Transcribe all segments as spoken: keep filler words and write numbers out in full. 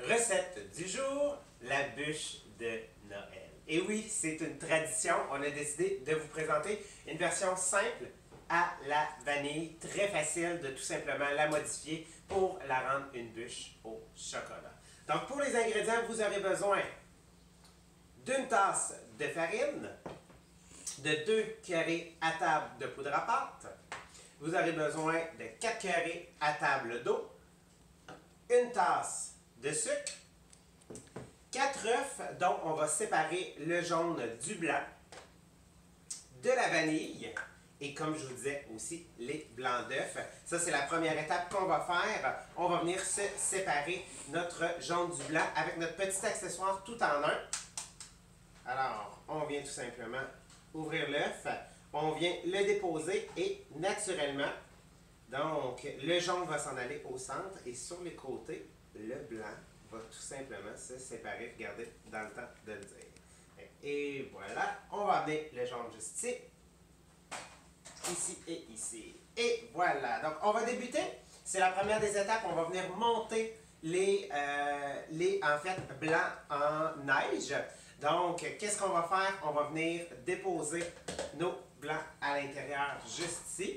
Recette du jour, la bûche de Noël. Et oui, c'est une tradition. On a décidé de vous présenter une version simple à la vanille, très facile de tout simplement la modifier pour la rendre une bûche au chocolat. Donc pour les ingrédients, vous aurez besoin d'une tasse de farine, de deux cuillerées à table de poudre à pâte, vous aurez besoin de quatre cuillerées à table d'eau, une tasse de sucre, quatre œufs dont on va séparer le jaune du blanc, de la vanille et comme je vous disais aussi les blancs d'œufs. Ça c'est la première étape qu'on va faire. On va venir se séparer notre jaune du blanc avec notre petit accessoire tout en un. Alors on vient tout simplement ouvrir l'œuf, on vient le déposer et naturellement, donc le jaune va s'en aller au centre et sur les côtés, le blanc va tout simplement se séparer. Regardez dans le temps de le dire. Et voilà, on va amener le jaune juste ici, ici et ici. Et voilà, donc on va débuter. C'est la première des étapes. On va venir monter les, euh, les en fait, blancs en neige. Donc, qu'est-ce qu'on va faire? On va venir déposer nos blancs à l'intérieur juste ici.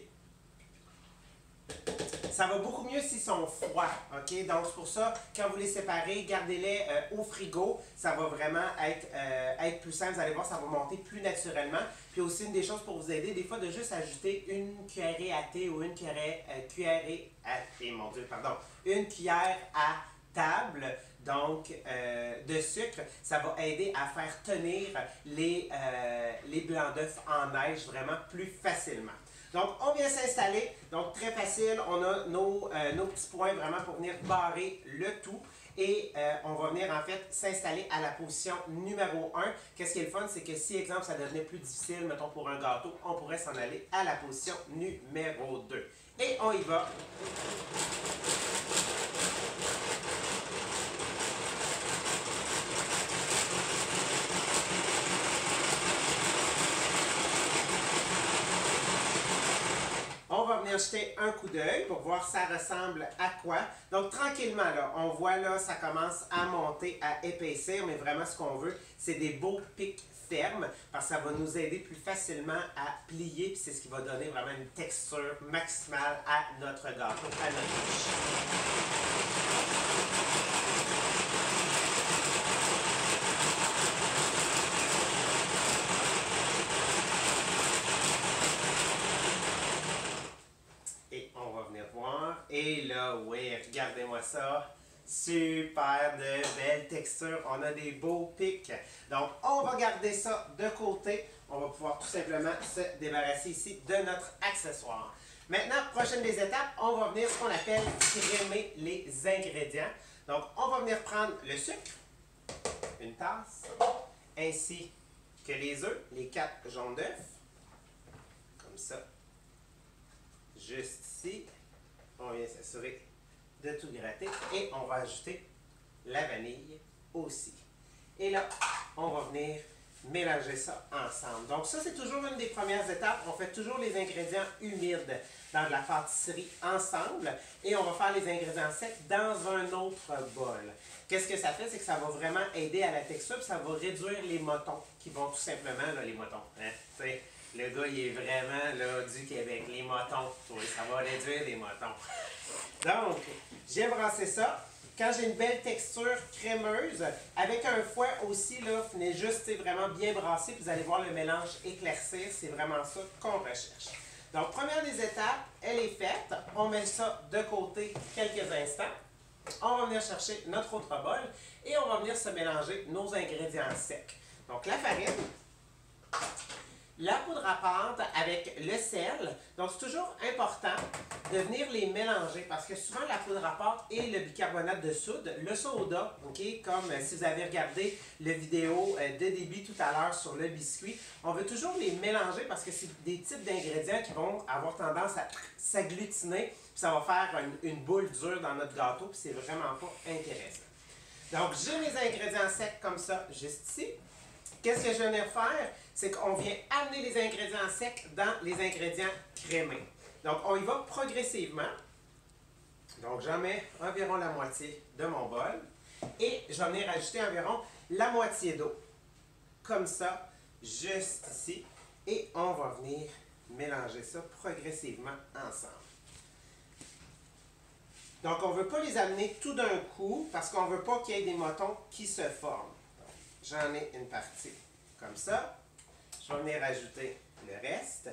Ça va beaucoup mieux s'ils sont froids, ok? Donc, c'est pour ça, quand vous les séparez, gardez-les euh, au frigo. Ça va vraiment être, euh, être plus simple. Vous allez voir, ça va monter plus naturellement. Puis aussi, une des choses pour vous aider, des fois, de juste ajouter une cuillerée à thé ou une cuillerée, euh, cuillerée à thé, mon Dieu, pardon, une cuillère à table, donc euh, de sucre, ça va aider à faire tenir les, euh, les blancs d'œufs en neige vraiment plus facilement. Donc, on vient s'installer. Donc, très facile. On a nos, euh, nos petits points vraiment pour venir barrer le tout. Et euh, on va venir en fait s'installer à la position numéro un. Qu'est-ce qui est le fun? C'est que si, exemple, ça devenait plus difficile, mettons pour un gâteau, on pourrait s'en aller à la position numéro deux. Et on y va. On va venir jeter un coup d'œil pour voir ça ressemble à quoi. Donc tranquillement, là, on voit là, ça commence à monter, à épaissir, mais vraiment ce qu'on veut, c'est des beaux pics fermes, parce que ça va nous aider plus facilement à plier, puis c'est ce qui va donner vraiment une texture maximale à notre gâteau, à notre bûche. Et on va venir voir. Et là, oui, regardez-moi ça. Super de belles textures. On a des beaux pics. Donc, on va garder ça de côté. On va pouvoir tout simplement se débarrasser ici de notre accessoire. Maintenant, prochaine des étapes, on va venir ce qu'on appelle crémer les ingrédients. Donc, on va venir prendre le sucre, une tasse, ainsi que les œufs, les quatre jaunes d'œufs, comme ça. Juste ici, on vient s'assurer de tout gratter et on va ajouter la vanille aussi. Et là, on va venir mélanger ça ensemble. Donc ça, c'est toujours une des premières étapes. On fait toujours les ingrédients humides dans de la pâtisserie ensemble et on va faire les ingrédients secs dans un autre bol. Qu'est-ce que ça fait? C'est que ça va vraiment aider à la texture, puis ça va réduire les motons qui vont tout simplement, là, les motons, hein, t'sais, le gars, il est vraiment là, du Québec. Les motons, oui, ça va réduire les motons. Donc, j'ai brassé ça. Quand j'ai une belle texture crémeuse, avec un fouet aussi, là, venez juste vraiment bien brasser, puis vous allez voir le mélange éclaircir. C'est vraiment ça qu'on recherche. Donc, première des étapes, elle est faite. On met ça de côté quelques instants. On va venir chercher notre autre bol et on va venir se mélanger nos ingrédients secs. Donc, la farine, la poudre à pâte avec le sel. Donc, c'est toujours important de venir les mélanger parce que souvent, la poudre à pâte et le bicarbonate de soude, le soda, ok, comme si vous avez regardé la vidéo de débit tout à l'heure sur le biscuit, on veut toujours les mélanger parce que c'est des types d'ingrédients qui vont avoir tendance à s'agglutiner, puis ça va faire une, une boule dure dans notre gâteau, puis c'est vraiment pas intéressant. Donc, j'ai mes ingrédients secs comme ça, juste ici. Qu'est-ce que je viens de faire? C'est qu'on vient amener les ingrédients secs dans les ingrédients crémés. Donc, on y va progressivement. Donc, j'en mets environ la moitié de mon bol. Et je vais venir ajouter environ la moitié d'eau. Comme ça, juste ici. Et on va venir mélanger ça progressivement ensemble. Donc, on ne veut pas les amener tout d'un coup parce qu'on ne veut pas qu'il y ait des motons qui se forment. J'en ai une partie comme ça. Je vais venir ajouter le reste.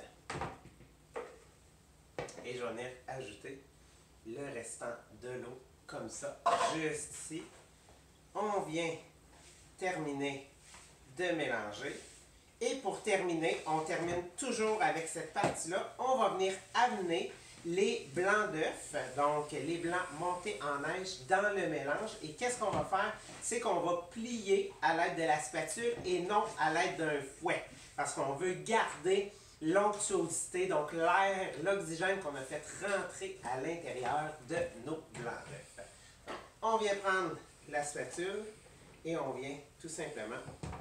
Et je vais venir ajouter le restant de l'eau comme ça, juste ici. On vient terminer de mélanger. Et pour terminer, on termine toujours avec cette partie-là. On va venir amener les blancs d'œufs, donc les blancs montés en neige dans le mélange. Et qu'est-ce qu'on va faire? C'est qu'on va plier à l'aide de la spatule et non à l'aide d'un fouet. Parce qu'on veut garder l'onctuosité, donc l'air, l'oxygène qu'on a fait rentrer à l'intérieur de nos blancs d'œufs. On vient prendre la spatule et on vient tout simplement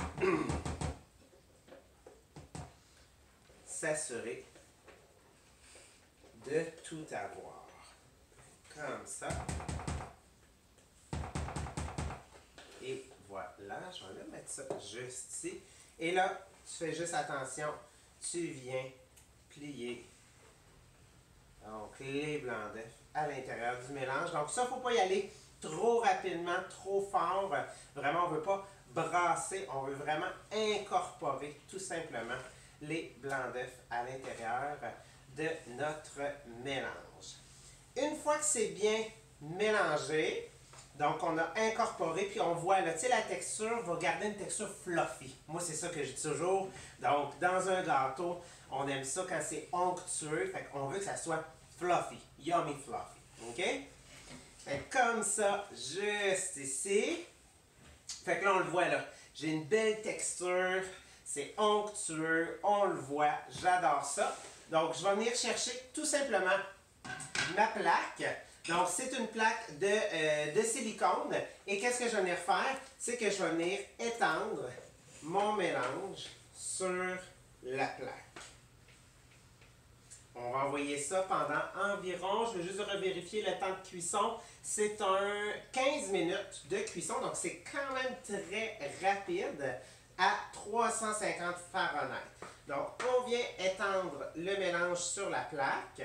s'assurer de tout avoir. Comme ça. Et voilà, je vais mettre ça juste ici. Et là, tu fais juste attention, tu viens plier donc les blancs d'œufs à l'intérieur du mélange. Donc ça, il ne faut pas y aller trop rapidement, trop fort. Vraiment, on ne veut pas brasser, on veut vraiment incorporer tout simplement les blancs d'œufs à l'intérieur de notre mélange. Une fois que c'est bien mélangé, donc on a incorporé, puis on voit, là, tu sais, la texture va garder une texture fluffy. Moi, c'est ça que je dis toujours. Donc, dans un gâteau, on aime ça quand c'est onctueux, fait qu'on veut que ça soit fluffy, yummy fluffy, OK? Fait que comme ça, juste ici. Fait que là, on le voit, là. J'ai une belle texture, c'est onctueux, on le voit, j'adore ça. Donc, je vais venir chercher tout simplement ma plaque. Donc, c'est une plaque de, euh, de silicone. Et qu'est-ce que je vais venir faire? C'est que je vais venir étendre mon mélange sur la plaque. On va envoyer ça pendant environ, je vais juste revérifier le temps de cuisson, c'est un quinze minutes de cuisson, donc c'est quand même très rapide à trois cent cinquante Fahrenheit. Donc, on vient étendre le mélange sur la plaque.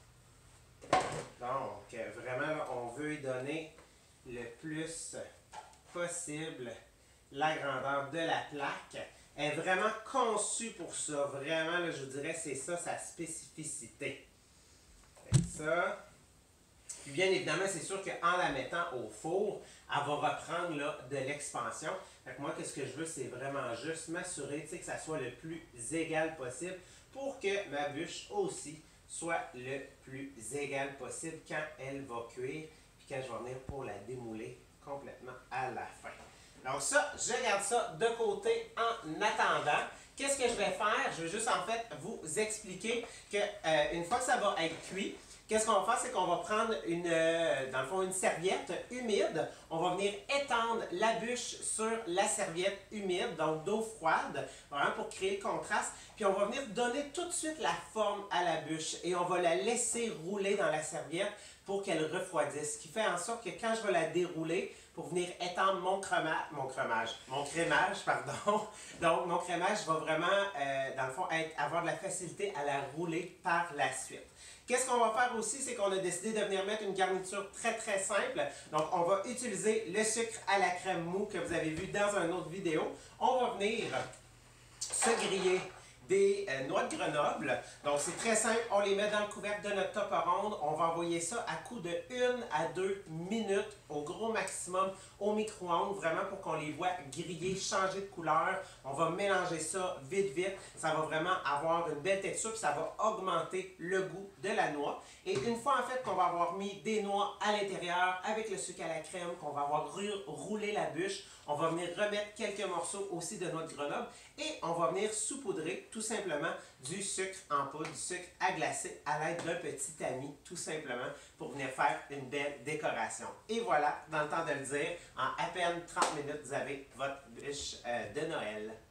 Donc, vraiment, on veut y donner le plus possible la grandeur de la plaque. Elle est vraiment conçue pour ça. Vraiment, là, je vous dirais, c'est ça sa spécificité. Ça. Puis bien évidemment, c'est sûr qu'en la mettant au four, elle va reprendre là, de l'expansion. Fait que moi, qu'est-ce que je veux, c'est vraiment juste m'assurer que ça soit le plus égal possible pour que ma bûche aussi soit le plus égal possible quand elle va cuire, puis quand je vais venir pour la démouler complètement à la fin. Donc ça, je garde ça de côté en attendant. Qu'est-ce que je vais faire? Je vais juste en fait vous expliquer que euh, une fois que ça va être cuit, qu'est-ce qu'on va faire? C'est qu'on va prendre une, euh, dans le fond, une serviette humide. On va venir étendre la bûche sur la serviette humide, donc d'eau froide, vraiment pour créer le contraste. Puis on va venir donner tout de suite la forme à la bûche et on va la laisser rouler dans la serviette pour qu'elle refroidisse. Ce qui fait en sorte que quand je vais la dérouler, pour venir étendre mon crémage, mon crémage, mon crémage, pardon. Donc, mon crémage va vraiment, euh, dans le fond, être, avoir de la facilité à la rouler par la suite. Qu'est-ce qu'on va faire aussi, c'est qu'on a décidé de venir mettre une garniture très très simple. Donc, on va utiliser le sucre à la crème mou que vous avez vu dans une autre vidéo. On va venir se griller des euh, noix de Grenoble. Donc, c'est très simple. On les met dans le couvercle de notre top ronde. On va envoyer ça à coup de une à deux minutes au gros maximum au micro-ondes, vraiment pour qu'on les voit griller, changer de couleur. On va mélanger ça vite, vite. Ça va vraiment avoir une belle texture, puis ça va augmenter le goût de la noix. Et une fois, en fait, qu'on va avoir mis des noix à l'intérieur avec le sucre à la crème, qu'on va avoir roulé la bûche, on va venir remettre quelques morceaux aussi de noix de Grenoble et on va venir saupoudrer tout simplement du sucre en poudre, du sucre à glacer à l'aide d'un petit tamis, tout simplement, pour venir faire une belle décoration. Et voilà, dans le temps de le dire, en à peine trente minutes, vous avez votre bûche euh, de Noël.